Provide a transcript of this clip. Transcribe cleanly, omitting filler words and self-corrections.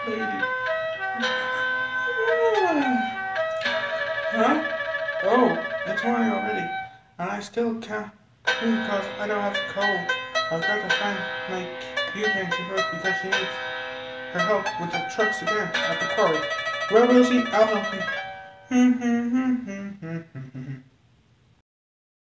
lady. Huh? Oh, it's morning already, and I still can't move because I don't have the cold. I've got to find my beauty first because she needs her help with the trucks again at the quarry. Where will she? I'll help you.